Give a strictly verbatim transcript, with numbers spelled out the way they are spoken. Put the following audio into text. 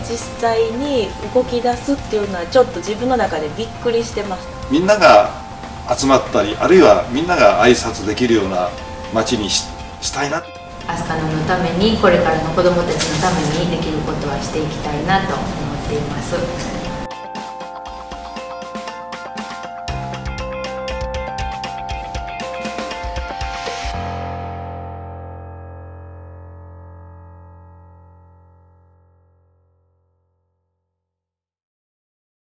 実際に動き出すっていうのはちょっと自分の中でびっくりしてます。 みんなが集まったり、あるいはみんなが挨拶できるような街に し, したいな。 飛鳥野のために、これからの子どもたちのためにできることはしていきたいなと思っています。